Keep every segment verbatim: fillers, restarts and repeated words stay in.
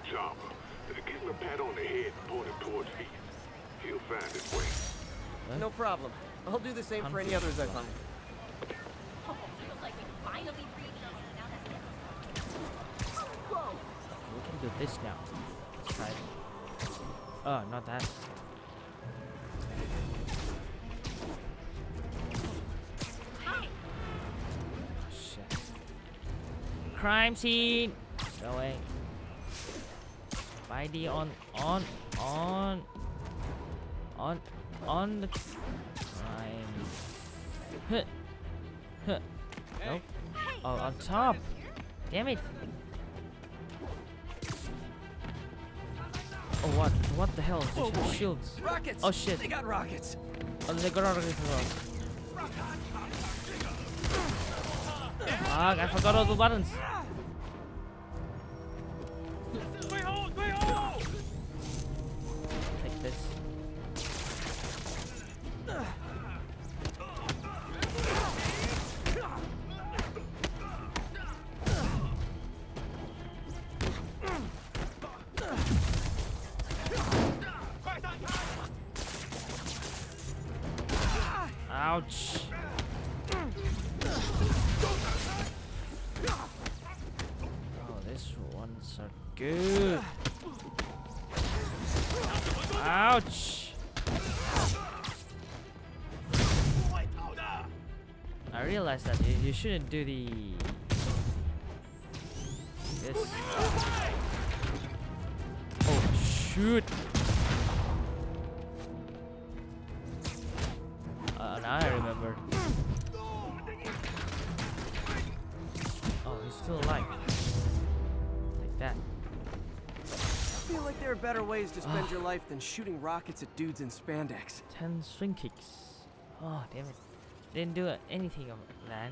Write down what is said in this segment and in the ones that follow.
Chopper. Give him a pat on the head and point him towards east. He'll find his way. What? No problem. I'll do the same for any others I find. Oh, feels like we finally reached us. Now that's it. Whoa! We can do this now. Let's try it. Oh, not that. Hi. Oh, shit. Crime scene! Go away. Spidey on, on, on, on, on the crime. Huh. Huh. Nope. Oh, on top. Damn it. Oh, what? What the hell? They Oh, have boy. shields. Rockets! Oh, shit. They got rockets! Oh, they got rockets as well. Fuck, I forgot all the buttons. Take this. Ouch. Oh, these ones are good. Ouch. I realized that you, you shouldn't do the this. Oh shoot. Uh, now I remember. Oh, he's still alive. Like that. I feel like there are better ways to spend your life than shooting rockets at dudes in spandex. Ten swing kicks. Oh, damn it. Didn't do it, anything of that.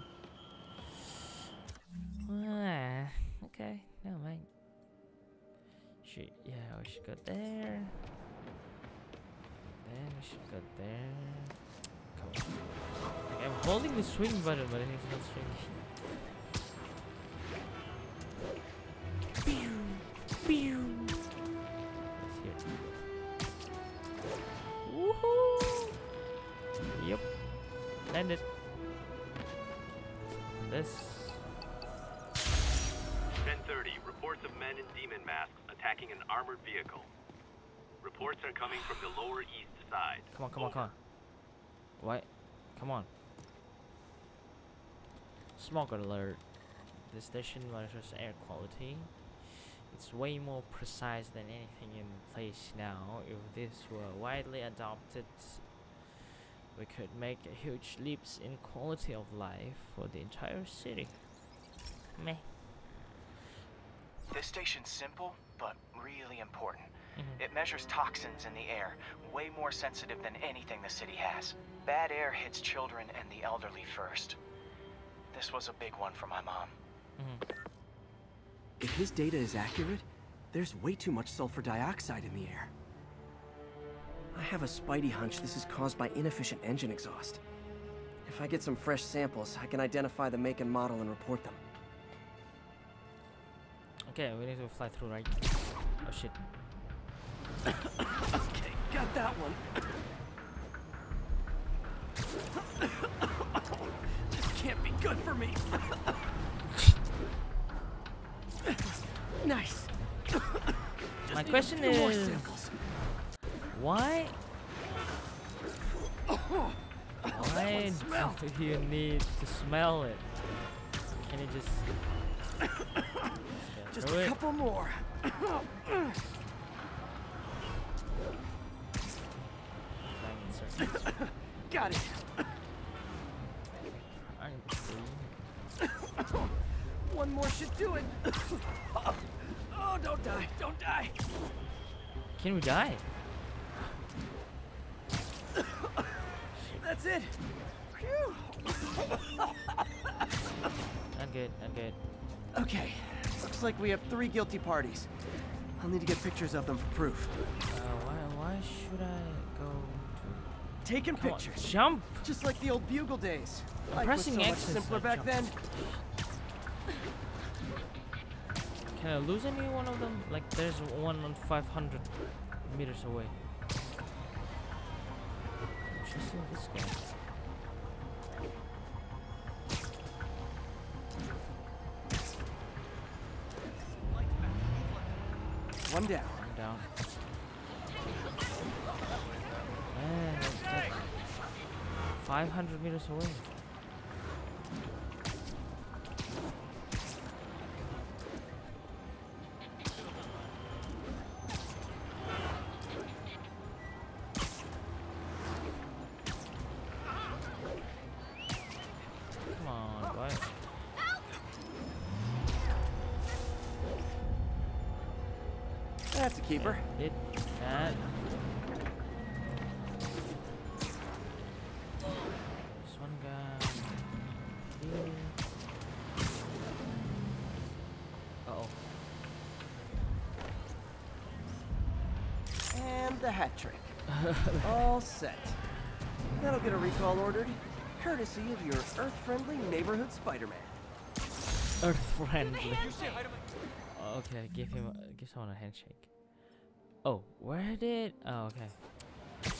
Ah, okay, never mind. Should, yeah, we should go there. Then we should go there. Come on. Like, I'm holding the swing button, but it's not swinging. Pew! Pew! Let's hear it. Woohoo! Yep. Landed. This. ten thirty, reports of men in demon masks attacking an armored vehicle. Reports are coming from the lower east side. Come on, come on, come on. What? Come on. Smog alert. The station monitors air quality. It's way more precise than anything in place now. If this were widely adopted, we could make a huge leaps in quality of life for the entire city. Meh. This station's simple, but really important. Mhm. It measures toxins in the air, way more sensitive than anything the city has. Bad air hits children and the elderly first. This was a big one for my mom. Mhm. If his data is accurate, there's way too much sulfur dioxide in the air. I have a spidey hunch this is caused by inefficient engine exhaust. If I get some fresh samples, I can identify the make and model and report them. Okay, we need to fly through, right? Oh shit. Okay, got that one. This can't be good for me. Nice. My need a question few more is, samples. why? Why smell. do you need to smell it? Can you just Just throw a it? couple more. Flying in circles. Got it. I'm free. One more should do it. Oh, don't die. Don't die. Can we die? That's it. Phew. I'm good. I'm good. Okay. Looks like we have three guilty parties. I'll need to get pictures of them for proof. Uh, why? Why should I go to? Taking Come on, pictures. jump! Just like the old bugle days. I'm Life was pressing so much X is simpler not back jump. then. Can I lose any one of them? Like there's one on five hundred meters away. Chasing this guy. One down. I'm down. Man, that's like five hundred meters away. Come on, boy. That's a keeper. Did that. There's one guy here. Uh-oh. And the hat trick. All set. That'll get a recall ordered, courtesy of your Earth-friendly neighborhood Spider-Man. Earth friendly. Okay, give him, a, give someone a handshake. Oh, where did? Oh, okay.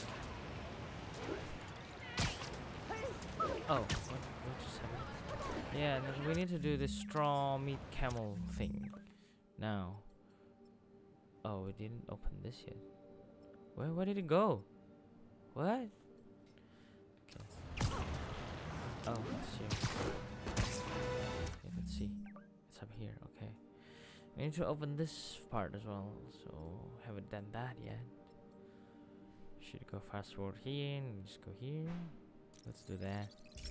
Oh, what, what just happened? Yeah, then we need to do this straw meat camel thing now. Oh, we didn't open this yet. Where, where did it go? What? Okay. Oh, it's here. Okay, let's see. It's up here. Okay. We need to open this part as well, so haven't done that yet. Should go fast forward here and just go here. Let's do that.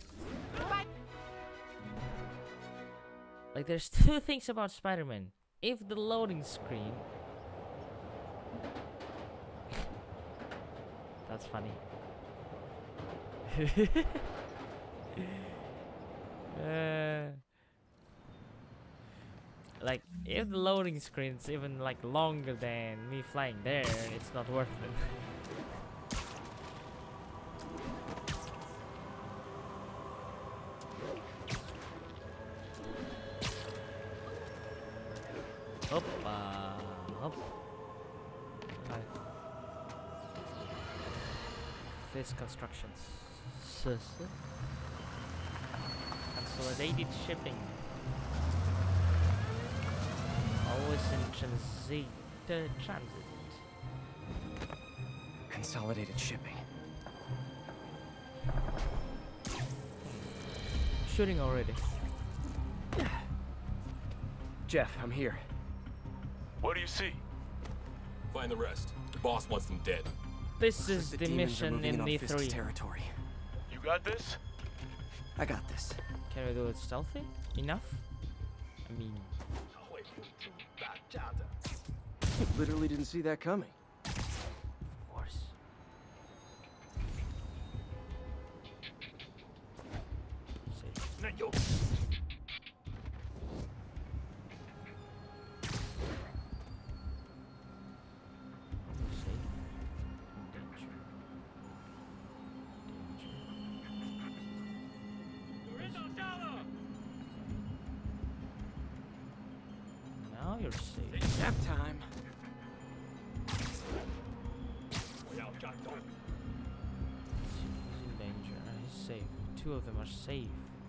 Like there's two things about Spider-Man. If the loading screen that's funny. uh, like if the loading screen is even like longer than me flying there, it's not worth it. Hop, uh, hop. Okay. This constructions. Consolidated shipping. Always in transit. Uh, transit. Consolidated shipping. Shooting already. Jeff, I'm here. What do you see? Find the rest. The boss wants them dead. This Looks is like the demons are mission moving in on the Fisk three. territory. You got this? I got this. Can we do it stealthy enough? I mean, Literally didn't see that coming. of course. Safe. Almost safe. Danger. Danger. Now you're safe. Nap time. He's in danger. Uh, he's safe. Two of them are safe.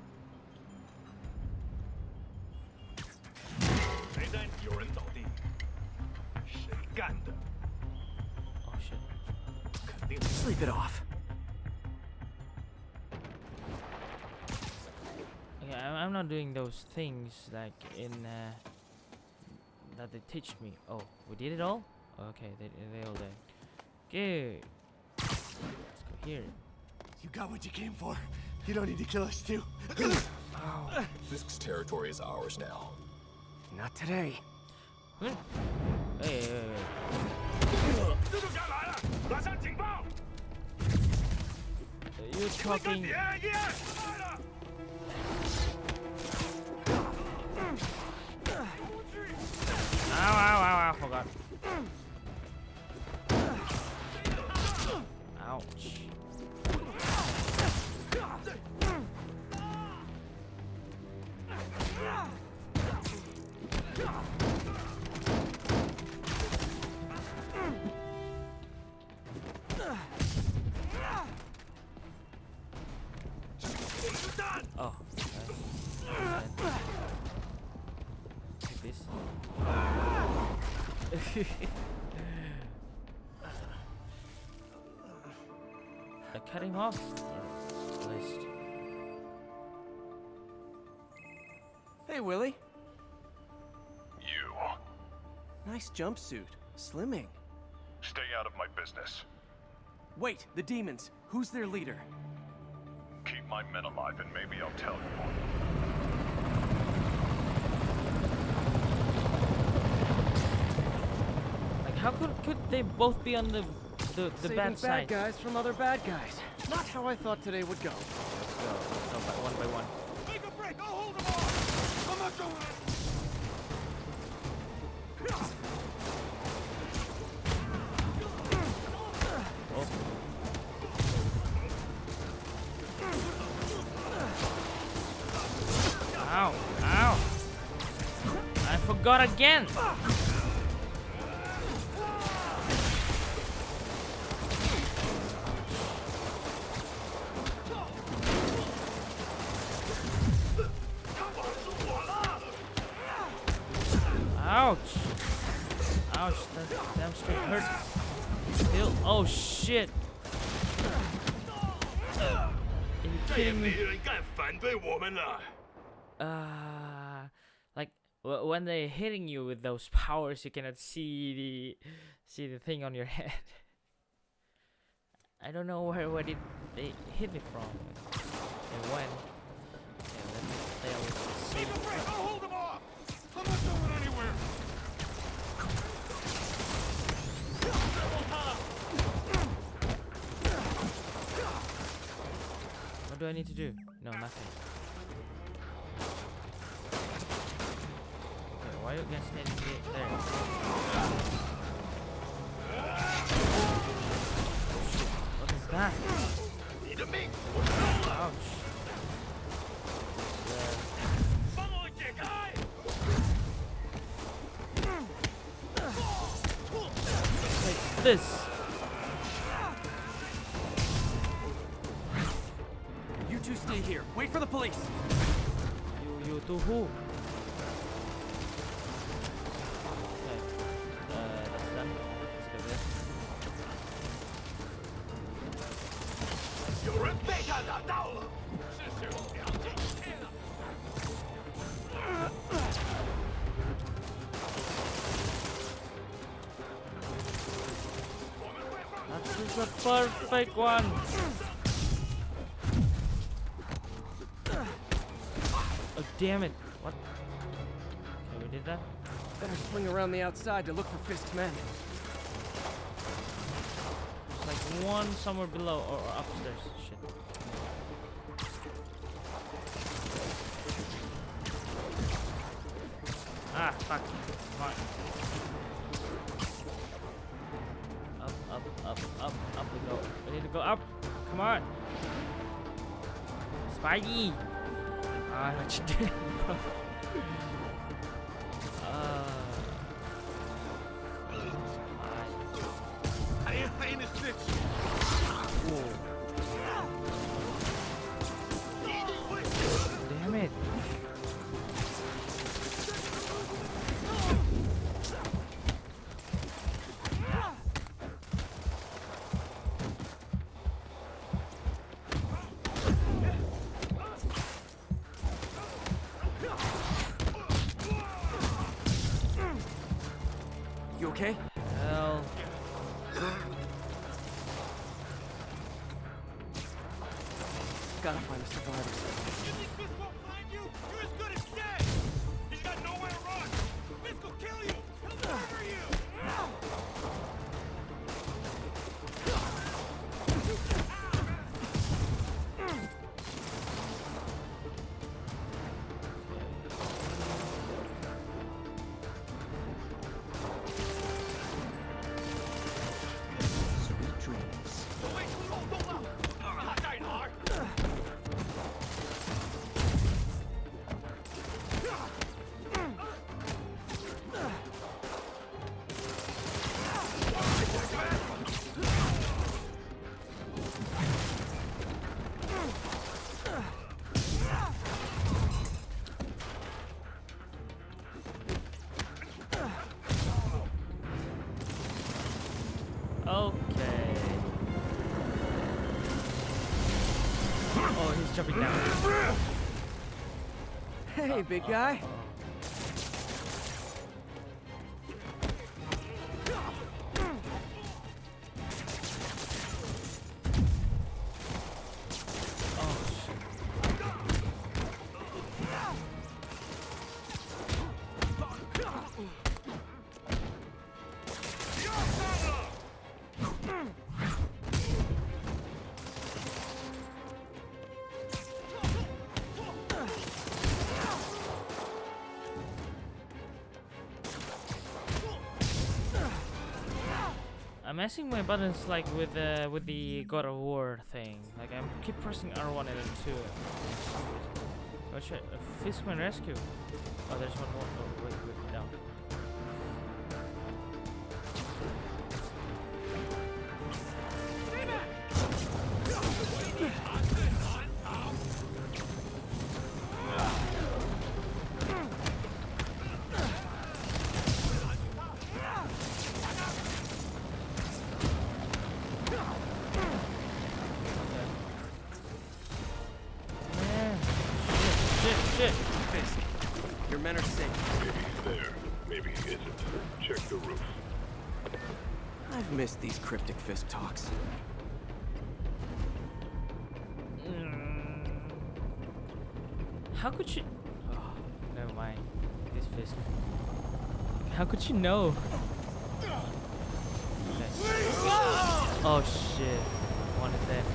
谁在有人倒地？谁干的？ Oh shit. 肯定 Sleep it off. Okay, I'm, I'm not doing those things like in uh, that they teach me. Oh, we did it all? Okay, they they all did. Good. Let's go here. You got what you came for. You don't need to kill us too. Oh. Fisk's territory is ours now. Not today. Hey, hey, hey, hey. 蜘蛛侠来了，马上警报！ You talking? 别耶！来了！ Ow, ow, ow, ow, forgot. Ouch. They're cutting off, or at least. Hey, Willie. You. Nice jumpsuit. Slimming. Stay out of my business. Wait, the demons. Who's their leader? Keep my men alive and maybe I'll tell you. Like, how could could they both be on the the, the Saving bad side? bad guys from other bad guys. Not how I thought today would go. Let's go. Let's go by one by one. Make a break! I'll hold them off! I'm not going Ow! Ow! I forgot again! Ouch! Ouch! That damn straight hurts. Still. Oh shit! Are you kidding me? Uh, like w when they're hitting you with those powers, you cannot see the see the thing on your head. I don't know where where did they hit me from and when. Yeah, let me play a little Make a safe. break! I'll hold them off! I'm not going anywhere! What do I need to do? No, nothing. Okay, why are you guys standing there? Oh shit, what is that? Ouch. Like this. You two stay here. Wait for the police. You, you to who? Okay. Uh, that's them. Let's go there. This is a perfect one. Oh damn it! What? Okay, we did that. Better swing around the outside to look for Fisk's men. There's like one somewhere below or, or upstairs. Shit. Ah, fuck. Come on. Up, up, up, up, up we go. We need to go up. Come on. Spidey. Ah, what you doing, bro? Uh. I ain't paying this bitch! Damn it. You okay? Hell. Gotta find the survivors. You think Fisk won't find you? You're as good as dead! He's got nowhere to run! Fisk will kill you! He'll murder you! Sweet dreams. Okay. Oh, he's jumping down. Hey, big guy. I'm messing my buttons like with uh, with the God of War thing. Like I keep pressing R one and then two. Watch it. Uh, Fistman Rescue. Oh, there's one more. Oh, wait, wait, down. Fisk, your men are safe. Maybe he's there. Maybe he isn't. Check the roof. I've missed these cryptic Fisk talks. Mm. How could you? Oh, never mind. This Fisk. How could you know? Okay. Oh shit! One is dead.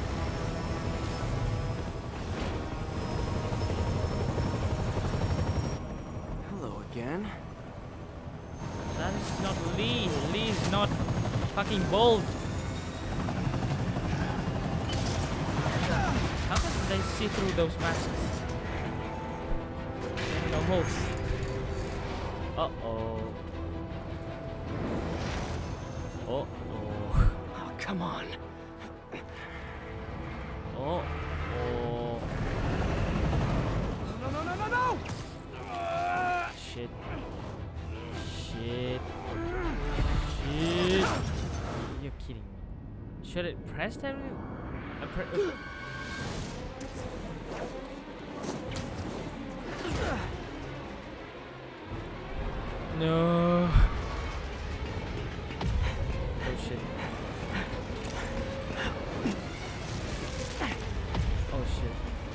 Hello again. That is not Lee. Lee is not fucking bold. How can they see through those masks? No holes. Uh oh. Uh oh. Oh, come on. Oh oh. No, no, no, no, no! Shit. Shit. Shit. You're kidding me. Should it press them? Uh, pre uh, no. Oh shit. Oh shit.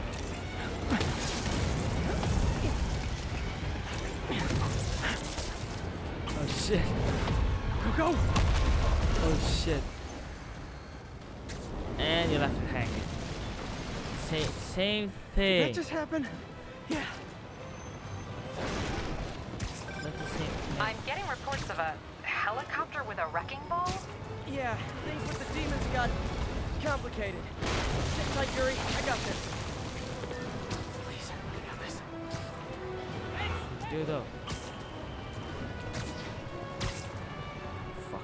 Oh shit. Go, go! Oh shit. And you left it hanging. Same, same Did thing. that just happen? Yeah. That's the same thing. I'm getting reports of a helicopter with a wrecking ball. Yeah, things with the demons got complicated. Sit tight, Yuri. I got this. Please, I got this. Do though. Fuck.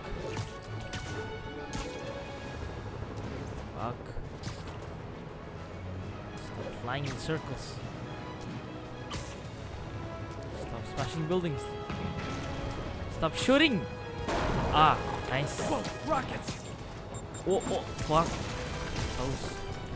Fuck. Stop flying in circles. Stop smashing buildings. Stop shooting. Ah, nice. Whoa, rockets! Oh, oh, fuck. Close.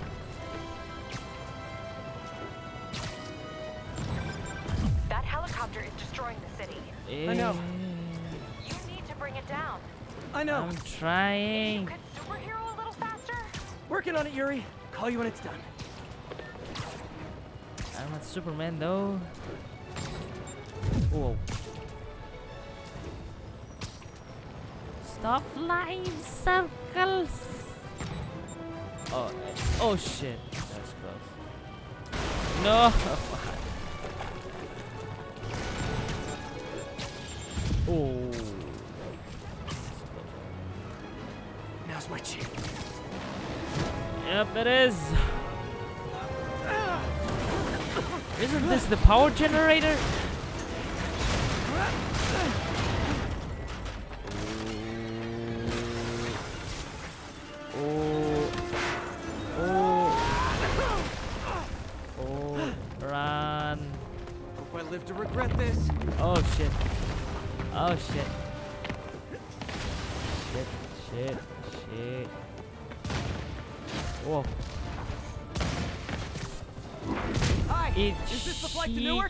That helicopter is destroying the city. I know. Eh, You need to bring it down. I know. I'm trying. Could superhero a little faster? Working on it, Yuri. Call you when it's done. I'm not Superman though. Whoa. Stop flying in circles. Oh, oh shit. That's close. No. Oh. Now's my chance. Yep, it is. Isn't this the power generator? Oh. Oh. Oh. Run. Hope I live to regret this. Oh shit. Oh shit. Shit, shit, shit. Whoa. Hi, It is this the flight to shit. Newark?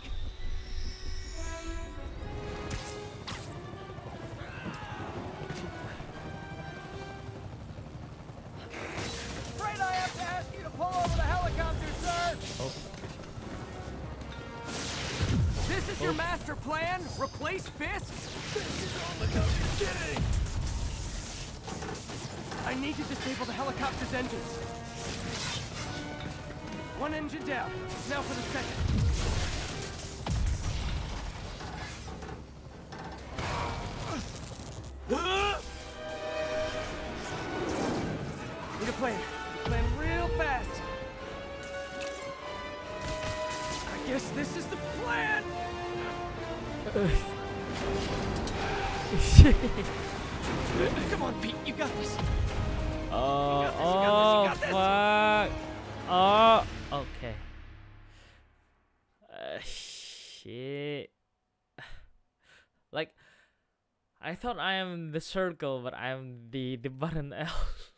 Afraid I have to ask you to pull over the helicopter, sir. Oh. This is your master plan? Replace Fisk? I need to disable the helicopter's engines. One engine down. Now for the second. Need a plan. Plan real fast. I guess this is the plan. Come on, Pete. You got this. Oh, got this, you oh, got this, you got fuck. Oh, okay. Uh, shit. Like, I thought I am the circle, but I'm the the button L.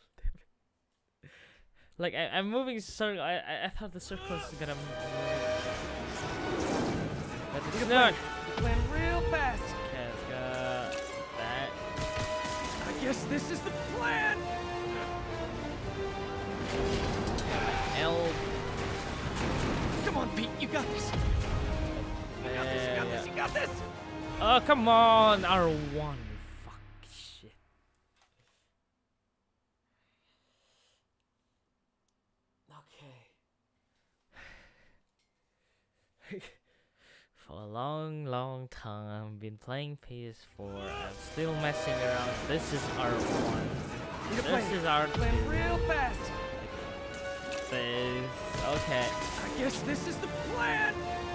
Like, I, I'm moving circle. I, I I thought the circle is gonna move, but it's not. Plan real fast. Okay, let's go. That. I guess this is the plan. L. Come on, Pete. You got this. You got this. You got this. You got this. Oh, come on, R one. Fuck shit. Okay. For a long, long time, I've been playing P S four. I'm still messing around. This is R one. Need a This plan. is R two. Plan real fast. This. Okay. I guess this is the plan.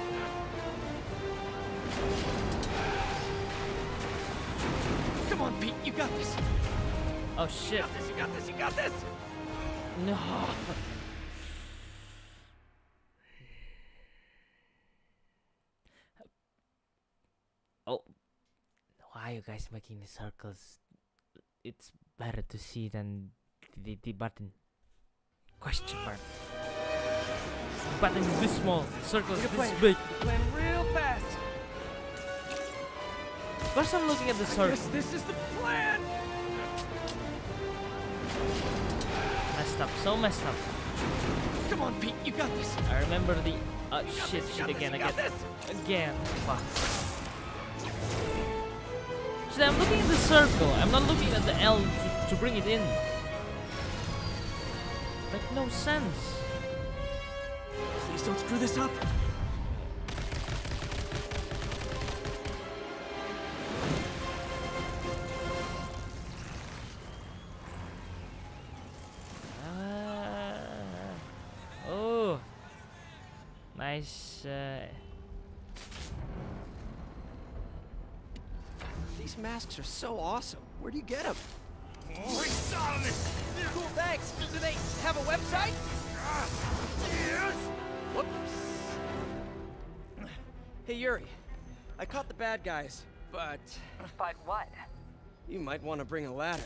Come on, Pete. You got this. Oh You shit. got this. You got this. You got this. No. Oh. Why are you guys making the circles? It's better to see than the, the button. Question mark. The button is this small. The circle is Need a this plan. big. Plan real fast. First I'm looking at the I circle. guess this is the plan. Messed up. So messed up. Come on, Pete. You got this. I remember the... Uh, You got shit, this, you shit got this, again, you got again. this. Again. Fuck. See, I'm looking at the circle. I'm not looking at the L to, to bring it in. Make no sense. Please don't screw this up. Ah. Oh. Nice. Uh, These masks are so awesome. Where do you get them? Oh, it's on it. Cool, thanks. Do they have a website? Yes. Whoops. Hey, Yuri. I caught the bad guys, but But what? you might want to bring a ladder.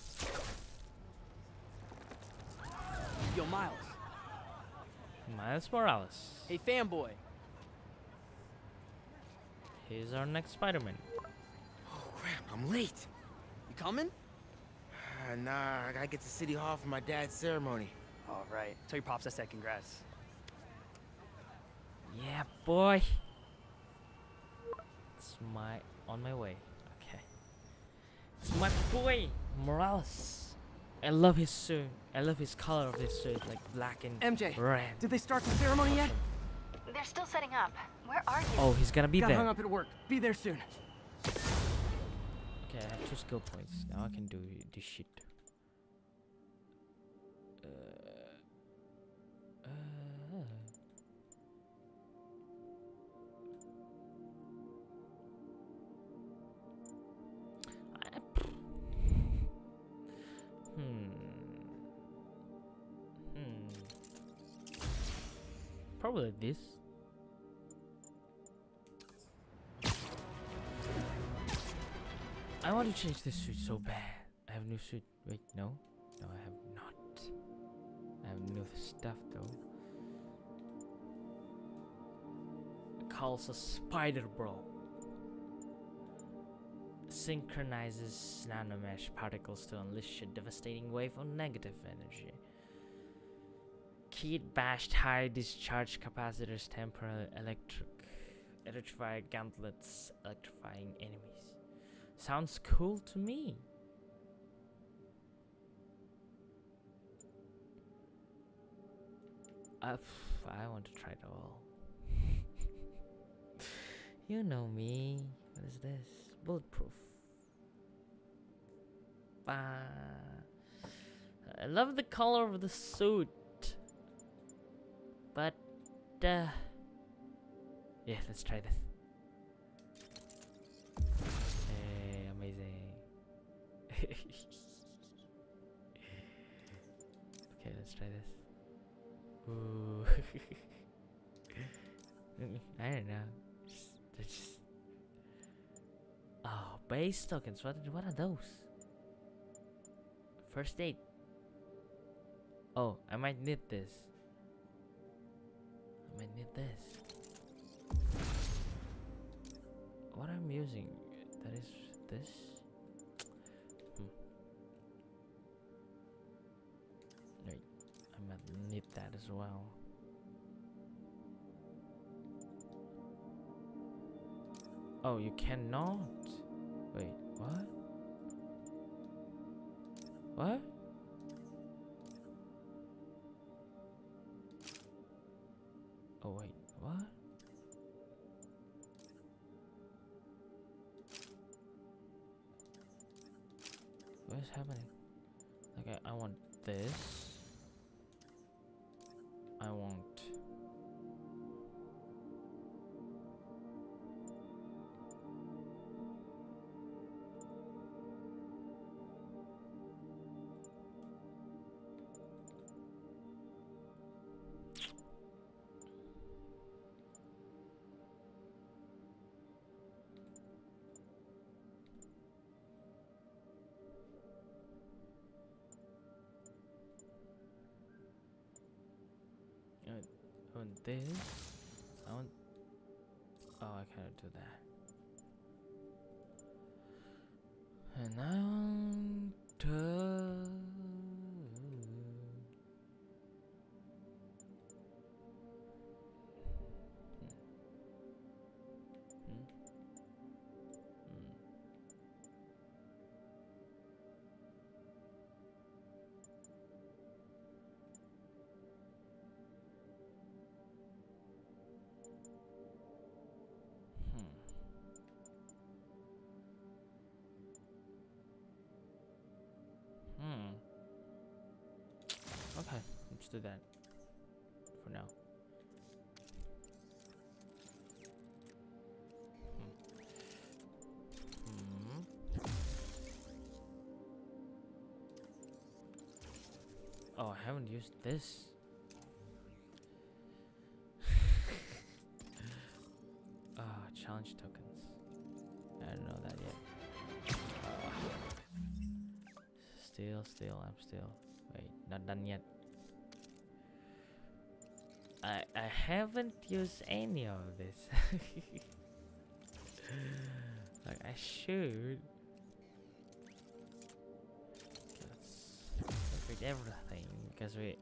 Yo, Miles. Miles Morales. Hey, fanboy. Here's our next Spider-Man. Oh crap, I'm late. You coming? Uh, nah, I gotta get to City Hall for my dad's ceremony. All right. Tell your pops I said congrats. Yeah, boy. It's my on my way. Okay. It's my boy Morales. I love his suit. I love his color of his suit, like black and M J, red. did they start the ceremony yet? They're still setting up. Where are you? Oh, he's gonna be Got there. hung up at work. Be there soon. Okay, I have two skill points. Now I can do this shit. Uh, uh, I- hmm. Hmm. Probably like this. I want to change this suit so bad. I have new suit. Wait, no, no, I have not. I have new stuff though. It calls a spider bro. Synchronizes nanomesh particles to unleash a devastating wave of negative energy. Keyed bashed high discharge capacitors temporarily electric electrify gauntlets, electrifying enemies. Sounds cool to me. Uh, I want to try it all. You know me. What is this? Bulletproof. Uh, I love the color of the suit. But, uh, yeah, let's try this. Hey, amazing. Okay, let's try this. Ooh. I don't know. Just, they're just. Oh, base tokens. What? What are those? First aid. Oh, I might need this. I might need this. What I'm using? That is this. Hmm. Wait, I might need that as well. Oh, you cannot. Wait, what? What? Oh wait, what? What is happening? Okay, I want this. I want. I want this. I want. Oh, I cannot do that. And I want to. Okay, let's do that for now. Hmm. Hmm. Oh, I haven't used this. Ah, oh, challenge tokens. I don't know that yet. Uh, still, still, I'm still. Wait, not done yet. I I haven't used any of this. Like I should. Let's upgrade everything because we.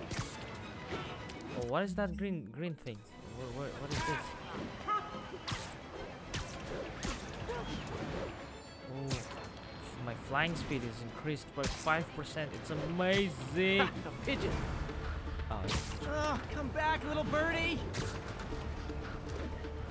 Oh, what is that green green thing? What what, what is this? Oh. My flying speed is increased by five percent. It's amazing. The pigeon. Oh, oh, come back, little birdie.